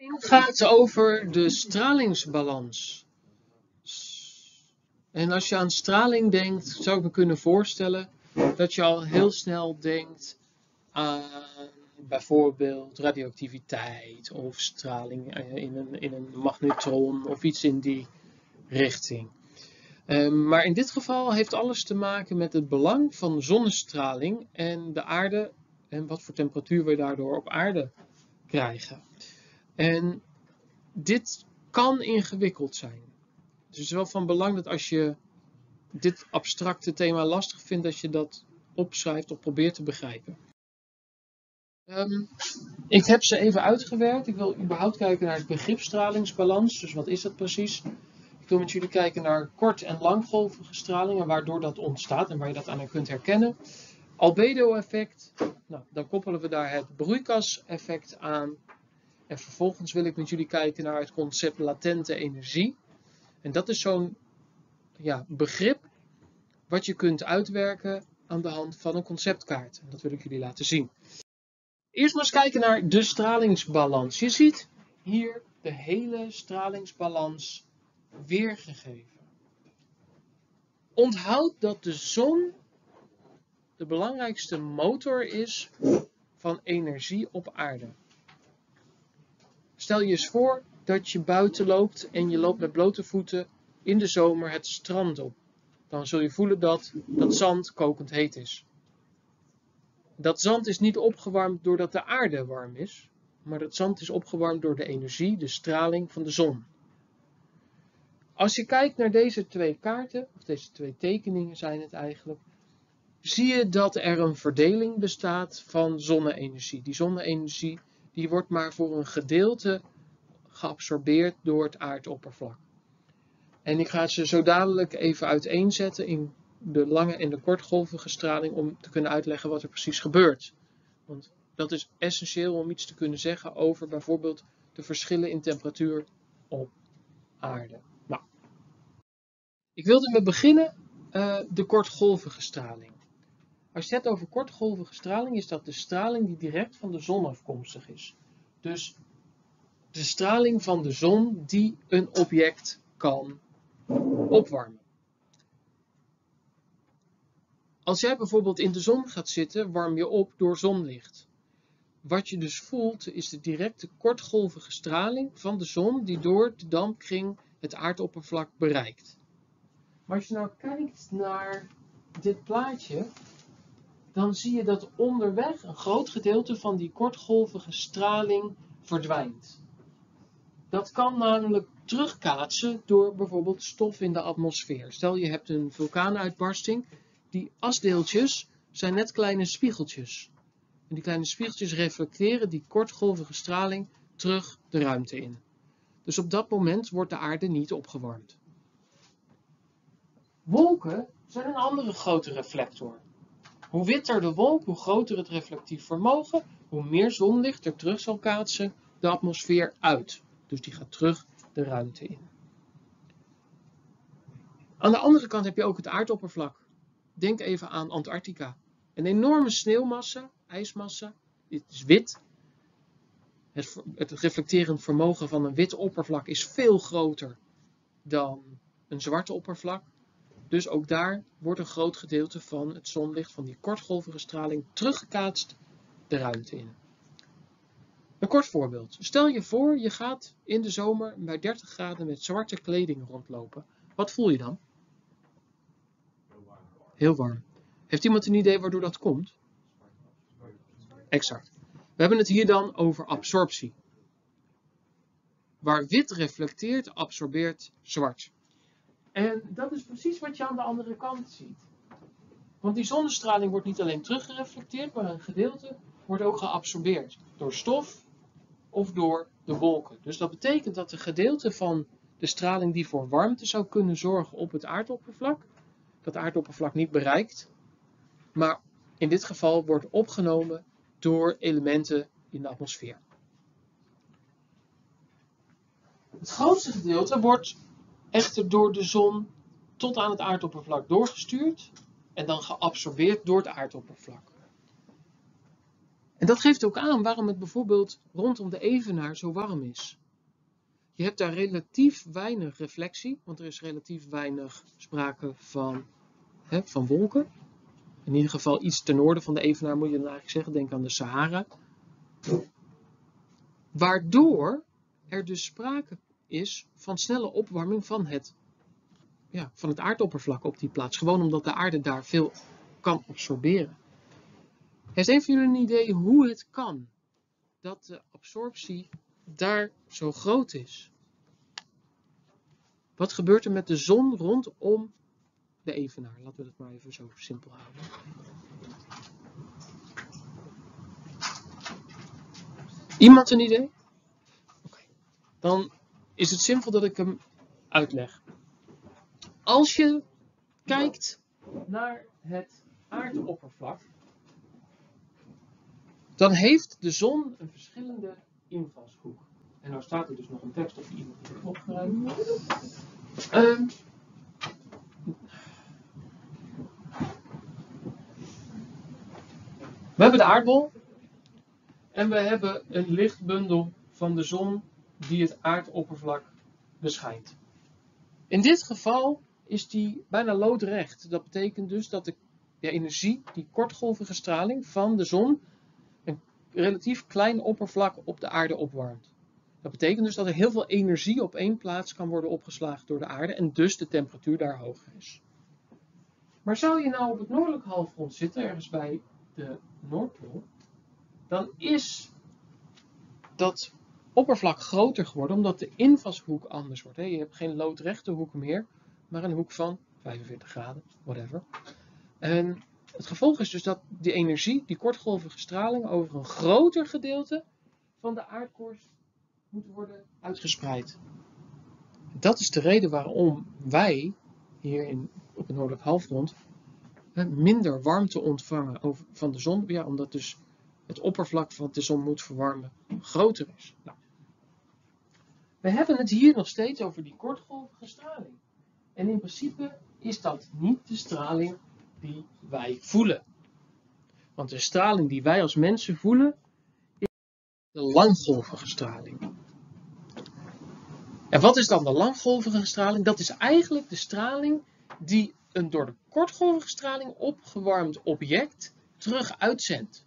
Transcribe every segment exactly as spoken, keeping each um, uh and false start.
gaat over de stralingsbalans. En als je aan straling denkt, zou ik me kunnen voorstellen dat je al heel snel denkt aan bijvoorbeeld radioactiviteit of straling in een, in een magnetron of iets in die richting. Um, maar in dit geval heeft alles te maken met het belang van zonnestraling en de aarde en wat voor temperatuur we daardoor op aarde krijgen. En dit kan ingewikkeld zijn. Het is wel van belang dat als je dit abstracte thema lastig vindt, dat je dat opschrijft of probeert te begrijpen. Um, ik heb ze even uitgewerkt. Ik wil überhaupt kijken naar het begrip stralingsbalans. Dus wat is dat precies? Ik wil met jullie kijken naar kort- en langgolvige straling en waardoor dat ontstaat en waar je dat aan kunt herkennen. Albedo-effect, nou, dan koppelen we daar het broeikaseffect aan. En vervolgens wil ik met jullie kijken naar het concept latente energie. En dat is zo'n ja, begrip wat je kunt uitwerken aan de hand van een conceptkaart. En dat wil ik jullie laten zien. Eerst maar eens kijken naar de stralingsbalans. Je ziet hier de hele stralingsbalans weergegeven. Onthoud dat de zon de belangrijkste motor is van energie op aarde. Stel je eens voor dat je buiten loopt en je loopt met blote voeten in de zomer het strand op. Dan zul je voelen dat dat zand kokend heet is. Dat zand is niet opgewarmd doordat de aarde warm is, maar dat zand is opgewarmd door de energie, de straling van de zon. Als je kijkt naar deze twee kaarten, of deze twee tekeningen zijn het eigenlijk, zie je dat er een verdeling bestaat van zonne-energie. Die zonne-energie die wordt maar voor een gedeelte geabsorbeerd door het aardoppervlak. En ik ga ze zo dadelijk even uiteenzetten in de lange en de kortgolvige straling om te kunnen uitleggen wat er precies gebeurt. Want dat is essentieel om iets te kunnen zeggen over bijvoorbeeld de verschillen in temperatuur op aarde. Nou, ik wilde met beginnen uh, de kortgolvige straling. Als je het hebt over kortgolvige straling, is dat de straling die direct van de zon afkomstig is. Dus de straling van de zon die een object kan opwarmen. Als jij bijvoorbeeld in de zon gaat zitten, warm je op door zonlicht. Wat je dus voelt is de directe kortgolvige straling van de zon die door de dampkring het aardoppervlak bereikt. Maar als je nou kijkt naar dit plaatje, dan zie je dat onderweg een groot gedeelte van die kortgolvige straling verdwijnt. Dat kan namelijk terugkaatsen door bijvoorbeeld stof in de atmosfeer. Stel je hebt een vulkaanuitbarsting, die asdeeltjes zijn net kleine spiegeltjes. En die kleine spiegeltjes reflecteren die kortgolvige straling terug de ruimte in. Dus op dat moment wordt de aarde niet opgewarmd. Wolken zijn een andere grote reflector. Hoe witter de wolk, hoe groter het reflectief vermogen, hoe meer zonlicht er terug zal kaatsen de atmosfeer uit. Dus die gaat terug de ruimte in. Aan de andere kant heb je ook het aardoppervlak. Denk even aan Antarctica. Een enorme sneeuwmassa, ijsmassa. Dit is wit. Het, het reflecterend vermogen van een wit oppervlak is veel groter dan een zwart oppervlak. Dus ook daar wordt een groot gedeelte van het zonlicht, van die kortgolvige straling, teruggekaatst de ruimte in. Een kort voorbeeld. Stel je voor, je gaat in de zomer bij dertig graden met zwarte kleding rondlopen. Wat voel je dan? Heel warm. Heeft iemand een idee waardoor dat komt? Exact. We hebben het hier dan over absorptie. Waar wit reflecteert, absorbeert zwart. En dat is precies wat je aan de andere kant ziet. Want die zonnestraling wordt niet alleen teruggereflecteerd, maar een gedeelte wordt ook geabsorbeerd. Door stof of door de wolken. Dus dat betekent dat een gedeelte van de straling die voor warmte zou kunnen zorgen op het aardoppervlak, dat aardoppervlak niet bereikt, maar in dit geval wordt opgenomen door elementen in de atmosfeer. Het grootste gedeelte wordt echter door de zon tot aan het aardoppervlak doorgestuurd en dan geabsorbeerd door het aardoppervlak. En dat geeft ook aan waarom het bijvoorbeeld rondom de evenaar zo warm is. Je hebt daar relatief weinig reflectie, want er is relatief weinig sprake van, hè, van wolken. In ieder geval iets ten noorden van de evenaar moet je dan eigenlijk zeggen, denk aan de Sahara. Waardoor er dus sprake is van snelle opwarming van het, ja, van het aardoppervlak op die plaats. Gewoon omdat de aarde daar veel kan absorberen. Heeft een van jullie een idee hoe het kan dat de absorptie daar zo groot is? Wat gebeurt er met de zon rondom de evenaar? Laten we het maar even zo simpel houden. Iemand een idee? Oké. Dan is het simpel dat ik hem uitleg. Als je kijkt naar het aardoppervlak, dan heeft de zon een verschillende invalshoek. En nou staat er dus nog een tekst of iemand die het opgeruimd. Um, we hebben de aardbol en we hebben een lichtbundel van de zon die het aardoppervlak beschijnt. In dit geval is die bijna loodrecht. Dat betekent dus dat de, de energie, die kortgolvige straling van de zon, een relatief klein oppervlak op de aarde opwarmt. Dat betekent dus dat er heel veel energie op één plaats kan worden opgeslagen door de aarde en dus de temperatuur daar hoger is. Maar zou je nou op het noordelijk halfrond zitten, ergens bij de Noordpool, dan is dat oppervlak groter geworden omdat de invalshoek anders wordt. Je hebt geen loodrechte hoek meer, maar een hoek van vijfenveertig graden, whatever. En het gevolg is dus dat die energie, die kortgolvige straling, over een groter gedeelte van de aardkorst moet worden uitgespreid. Dat is de reden waarom wij hier in, op het noordelijk halfrond minder warmte ontvangen over, van de zon. Ja, omdat dus het oppervlak van de zon moet verwarmen groter is. Nou, we hebben het hier nog steeds over die kortgolvige straling. En in principe is dat niet de straling die wij voelen. Want de straling die wij als mensen voelen is de langgolvige straling. En wat is dan de langgolvige straling? Dat is eigenlijk de straling die een door de kortgolvige straling opgewarmd object terug uitzendt.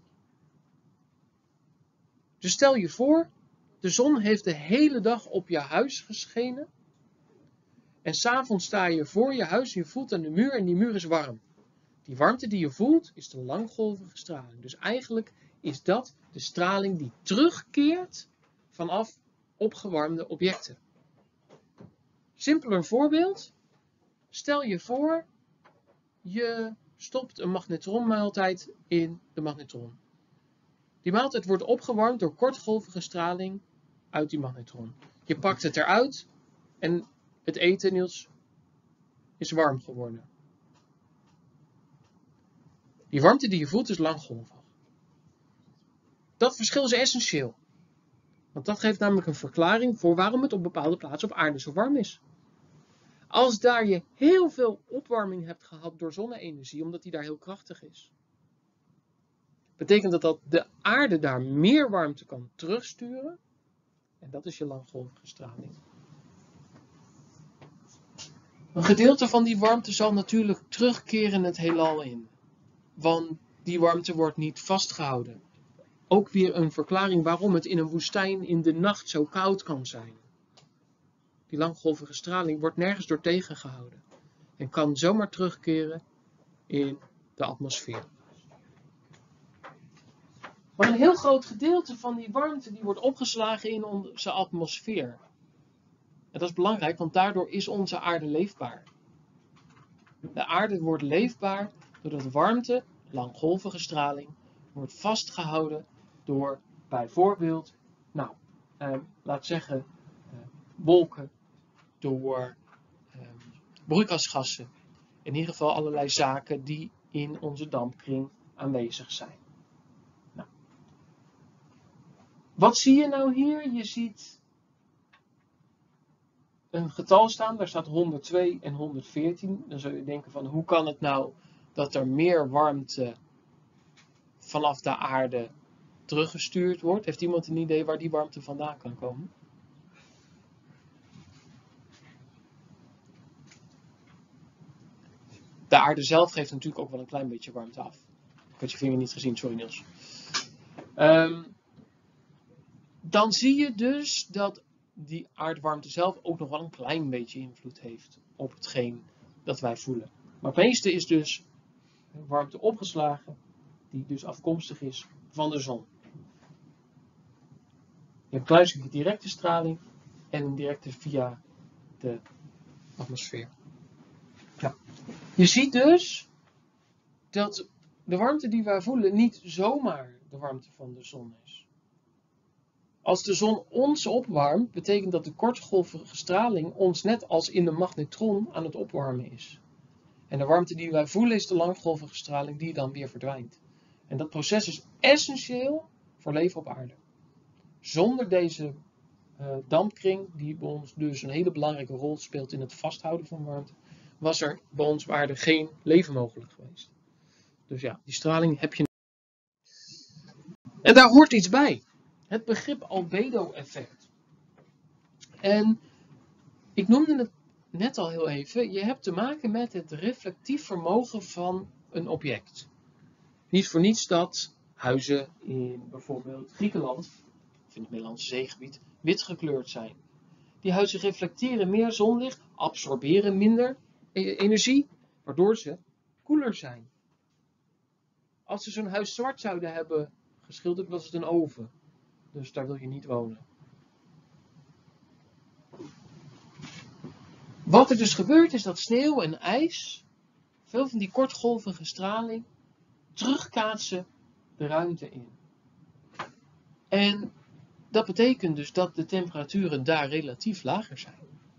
Dus stel je voor, de zon heeft de hele dag op je huis geschenen. En 's avonds sta je voor je huis en je voelt aan de muur en die muur is warm. Die warmte die je voelt is de langgolvige straling. Dus eigenlijk is dat de straling die terugkeert vanaf opgewarmde objecten. Simpeler voorbeeld. Stel je voor, je stopt een magnetronmaaltijd in de magnetron. Die maaltijd wordt opgewarmd door kortgolvige straling uit die magnetron. Je pakt het eruit en het eten, Niels, is warm geworden. Die warmte die je voelt is langgolvig. Dat verschil is essentieel. Want dat geeft namelijk een verklaring voor waarom het op bepaalde plaatsen op aarde zo warm is. Als daar je heel veel opwarming hebt gehad door zonne-energie, omdat die daar heel krachtig is, betekent dat dat de aarde daar meer warmte kan terugsturen. En dat is je langgolvige straling. Een gedeelte van die warmte zal natuurlijk terugkeren het heelal in. Want die warmte wordt niet vastgehouden. Ook weer een verklaring waarom het in een woestijn in de nacht zo koud kan zijn. Die langgolvige straling wordt nergens door tegengehouden. En kan zomaar terugkeren in de atmosfeer. Maar een heel groot gedeelte van die warmte die wordt opgeslagen in onze atmosfeer. En dat is belangrijk, want daardoor is onze aarde leefbaar. De aarde wordt leefbaar doordat warmte, langgolvige straling, wordt vastgehouden door bijvoorbeeld, nou, eh, laat zeggen, eh, wolken, door eh, broeikasgassen. In ieder geval allerlei zaken die in onze dampkring aanwezig zijn. Nou. Wat zie je nou hier? Je ziet een getal staan, daar staat honderdtwee en honderdveertien. Dan zul je denken van, hoe kan het nou dat er meer warmte vanaf de aarde teruggestuurd wordt. Heeft iemand een idee waar die warmte vandaan kan komen? De aarde zelf geeft natuurlijk ook wel een klein beetje warmte af. Ik had je vinger niet gezien, sorry Niels. Um, dan zie je dus dat die aardwarmte zelf ook nog wel een klein beetje invloed heeft op hetgeen dat wij voelen. Maar het meeste is dus warmte opgeslagen, die dus afkomstig is van de zon. Je hebt een klein stukje directe straling en een directe via de atmosfeer. Ja. Je ziet dus dat de warmte die wij voelen niet zomaar de warmte van de zon is. Als de zon ons opwarmt, betekent dat de kortgolvige straling ons net als in de magnetron aan het opwarmen is. En de warmte die wij voelen is de langgolvige straling die dan weer verdwijnt. En dat proces is essentieel voor leven op aarde. Zonder deze uh, dampkring, die bij ons dus een hele belangrijke rol speelt in het vasthouden van warmte, was er bij ons op aarde geen leven mogelijk geweest. Dus ja, die straling heb je. En daar hoort iets bij. Het begrip albedo-effect. En ik noemde het net al heel even. Je hebt te maken met het reflectief vermogen van een object. Niet voor niets dat huizen in bijvoorbeeld Griekenland, of in het Middellandse zeegebied, wit gekleurd zijn. Die huizen reflecteren meer zonlicht, absorberen minder energie, waardoor ze koeler zijn. Als ze zo'n huis zwart zouden hebben geschilderd, was het een oven. Dus daar wil je niet wonen. Wat er dus gebeurt is dat sneeuw en ijs, veel van die kortgolvige straling, terugkaatsen de ruimte in. En dat betekent dus dat de temperaturen daar relatief lager zijn.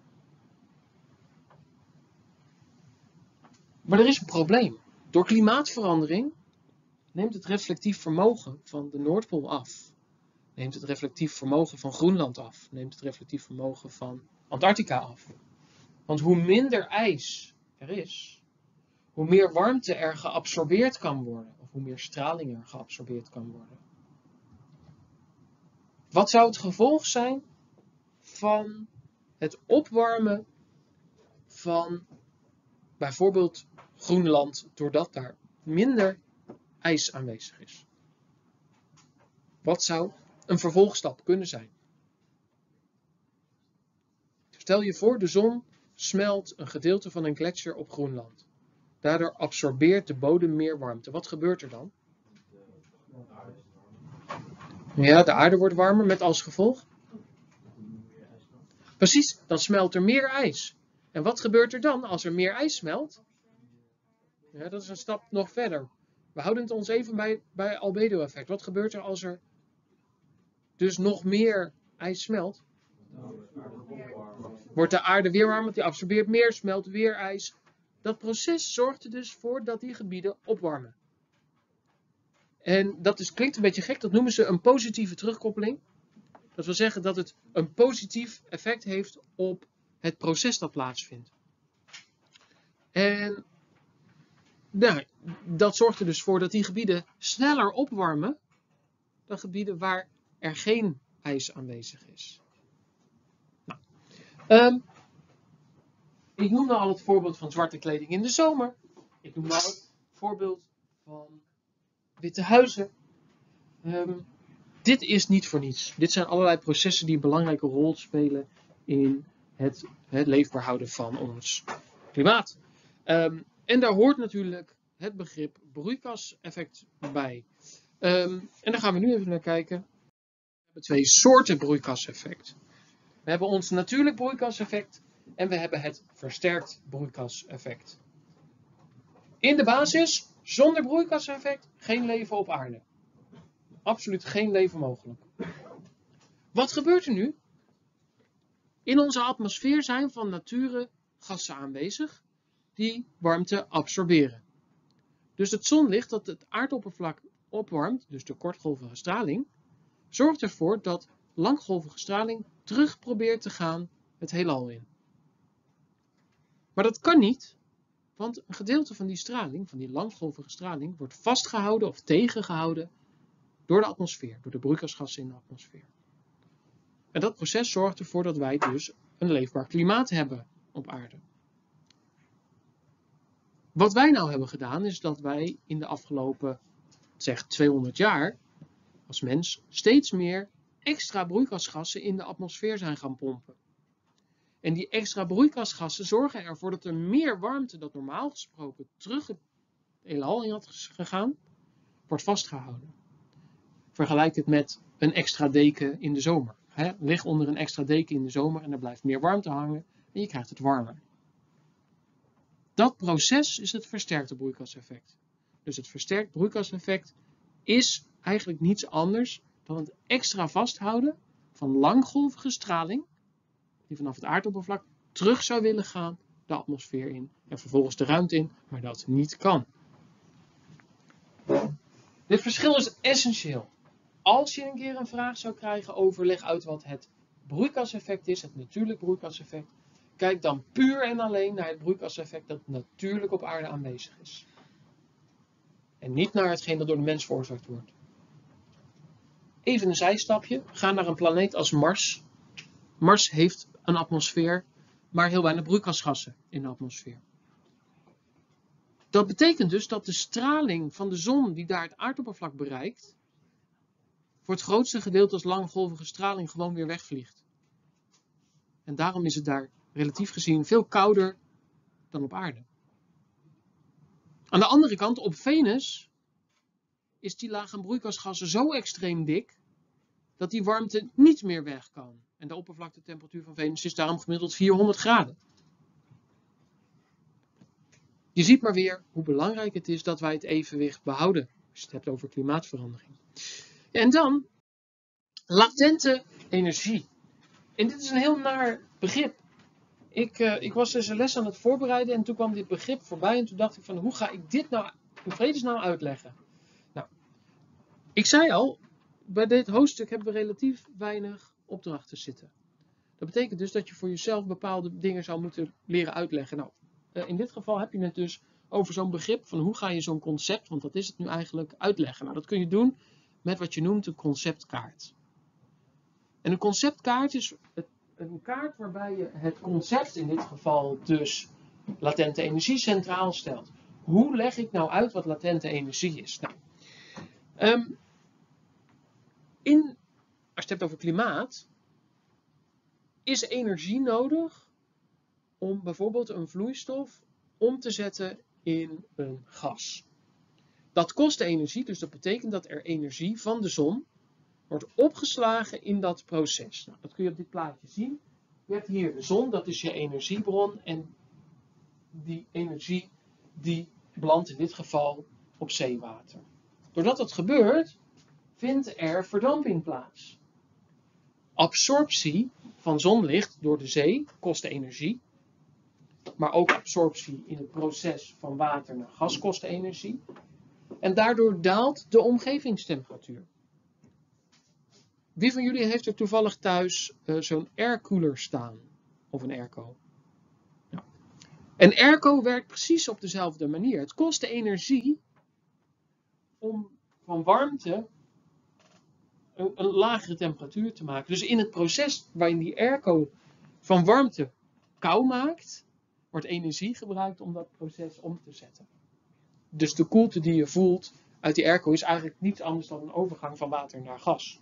Maar er is een probleem. Door klimaatverandering neemt het reflectief vermogen van de Noordpool af. Neemt het reflectief vermogen van Groenland af. Neemt het reflectief vermogen van Antarctica af. Want hoe minder ijs er is, hoe meer warmte er geabsorbeerd kan worden. Of hoe meer straling er geabsorbeerd kan worden. Wat zou het gevolg zijn van het opwarmen van bijvoorbeeld Groenland, doordat daar minder ijs aanwezig is? Wat zou een vervolgstap kunnen zijn? Stel je voor, de zon smelt een gedeelte van een gletsjer op Groenland. Daardoor absorbeert de bodem meer warmte. Wat gebeurt er dan? Ja, de aarde wordt warmer met als gevolg? Precies, dan smelt er meer ijs. En wat gebeurt er dan als er meer ijs smelt? Ja, dat is een stap nog verder. We houden het ons even bij, bij albedo-effect. Wat gebeurt er als er dus nog meer ijs smelt? Wordt de aarde weer warmer, die absorbeert meer, smelt weer ijs. Dat proces zorgt er dus voor dat die gebieden opwarmen. En dat is, klinkt een beetje gek, dat noemen ze een positieve terugkoppeling. Dat wil zeggen dat het een positief effect heeft op het proces dat plaatsvindt. En nou, dat zorgt er dus voor dat die gebieden sneller opwarmen dan gebieden waar er geen ijs aanwezig is. Nou, um, ik noemde al het voorbeeld van zwarte kleding in de zomer. Ik noemde al het voorbeeld van witte huizen. Um, dit is niet voor niets. Dit zijn allerlei processen die een belangrijke rol spelen in het, het leefbaar houden van ons klimaat. Um, en daar hoort natuurlijk het begrip broeikaseffect bij. Um, en daar gaan we nu even naar kijken. We hebben twee soorten broeikaseffect. We hebben ons natuurlijk broeikaseffect en we hebben het versterkt broeikaseffect. In de basis, zonder broeikaseffect, geen leven op aarde. Absoluut geen leven mogelijk. Wat gebeurt er nu? In onze atmosfeer zijn van nature gassen aanwezig die warmte absorberen. Dus het zonlicht dat het aardoppervlak opwarmt, dus de kortgolvige straling, zorgt ervoor dat langgolvige straling terug probeert te gaan het heelal in. Maar dat kan niet, want een gedeelte van die straling, van die langgolvige straling, wordt vastgehouden of tegengehouden door de atmosfeer, door de broeikasgassen in de atmosfeer. En dat proces zorgt ervoor dat wij dus een leefbaar klimaat hebben op aarde. Wat wij nou hebben gedaan is dat wij in de afgelopen zeg tweehonderd jaar als mens steeds meer extra broeikasgassen in de atmosfeer zijn gaan pompen. En die extra broeikasgassen zorgen ervoor dat er meer warmte dan normaal gesproken terug het heelal in had gegaan, wordt vastgehouden. Vergelijk het met een extra deken in de zomer. He, lig onder een extra deken in de zomer en er blijft meer warmte hangen en je krijgt het warmer. Dat proces is het versterkte broeikaseffect. Dus het versterkt broeikaseffect is eigenlijk niets anders dan het extra vasthouden van langgolvige straling die vanaf het aardoppervlak terug zou willen gaan de atmosfeer in en vervolgens de ruimte in, maar dat niet kan. Dit verschil is essentieel. Als je een keer een vraag zou krijgen over leg uit wat het broeikaseffect is, het natuurlijk broeikaseffect, kijk dan puur en alleen naar het broeikaseffect dat natuurlijk op aarde aanwezig is. En niet naar hetgeen dat door de mens veroorzaakt wordt. Even een zijstapje. Ga naar een planeet als Mars. Mars heeft een atmosfeer, maar heel weinig broeikasgassen in de atmosfeer. Dat betekent dus dat de straling van de zon die daar het aardoppervlak bereikt, voor het grootste gedeelte als langgolvige straling gewoon weer wegvliegt. En daarom is het daar relatief gezien veel kouder dan op aarde. Aan de andere kant, op Venus is die laag aan broeikasgassen zo extreem dik dat die warmte niet meer weg kan. En de oppervlaktetemperatuur van Venus is daarom gemiddeld vierhonderd graden. Je ziet maar weer hoe belangrijk het is dat wij het evenwicht behouden, als je het hebt over klimaatverandering. En dan, latente energie. En dit is een heel naar begrip. Ik, uh, ik was dus een les aan het voorbereiden en toen kwam dit begrip voorbij en toen dacht ik van hoe ga ik dit nou in vredesnaam uitleggen? Nou, ik zei al, bij dit hoofdstuk hebben we relatief weinig opdrachten zitten. Dat betekent dus dat je voor jezelf bepaalde dingen zou moeten leren uitleggen. Nou, uh, in dit geval heb je het dus over zo'n begrip van hoe ga je zo'n concept, want dat is het nu eigenlijk, uitleggen. Nou, dat kun je doen met wat je noemt een conceptkaart. En een conceptkaart is een kaart waarbij je het concept, in dit geval dus latente energie, centraal stelt. Hoe leg ik nou uit wat latente energie is? Nou, um, in, als je het hebt over klimaat, is energie nodig om bijvoorbeeld een vloeistof om te zetten in een gas. Dat kost energie, dus dat betekent dat er energie van de zon wordt opgeslagen in dat proces. Nou, dat kun je op dit plaatje zien. Je hebt hier de zon, dat is je energiebron. En die energie die belandt in dit geval op zeewater. Doordat dat gebeurt, vindt er verdamping plaats. Absorptie van zonlicht door de zee kost energie. Maar ook absorptie in het proces van water naar gas kost energie. En daardoor daalt de omgevingstemperatuur. Wie van jullie heeft er toevallig thuis uh, zo'n aircooler staan? Of een airco? Nou. Een airco werkt precies op dezelfde manier. Het kost energie om van warmte een, een lagere temperatuur te maken. Dus in het proces waarin die airco van warmte kou maakt, wordt energie gebruikt om dat proces om te zetten. Dus de koelte die je voelt uit die airco is eigenlijk niets anders dan een overgang van water naar gas.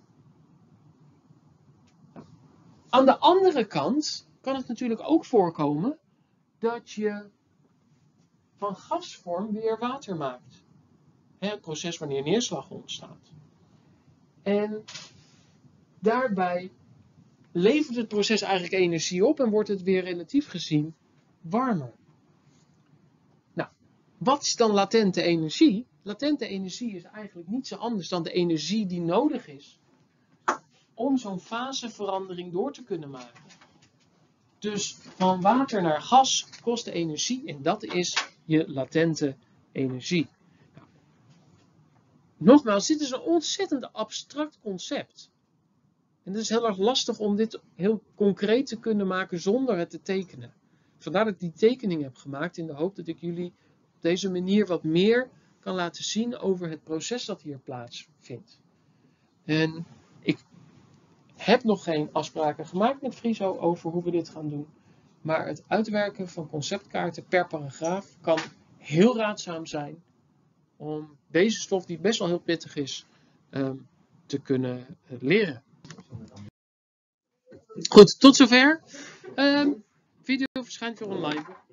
Aan de andere kant kan het natuurlijk ook voorkomen dat je van gasvorm weer water maakt. Het proces wanneer neerslag ontstaat. En daarbij levert het proces eigenlijk energie op en wordt het weer relatief gezien warmer. Nou, wat is dan latente energie? Latente energie is eigenlijk niets anders dan de energie die nodig is om zo'n faseverandering door te kunnen maken. Dus van water naar gas kost energie en dat is je latente energie. Nou, nogmaals, dit is een ontzettend abstract concept. En het is heel erg lastig om dit heel concreet te kunnen maken zonder het te tekenen. Vandaar dat ik die tekening heb gemaakt in de hoop dat ik jullie op deze manier wat meer kan laten zien over het proces dat hier plaatsvindt. En ik heb nog geen afspraken gemaakt met Friso over hoe we dit gaan doen. Maar het uitwerken van conceptkaarten per paragraaf kan heel raadzaam zijn om deze stof, die best wel heel pittig is, um, te kunnen leren. Goed, tot zover. Um, video verschijnt weer online.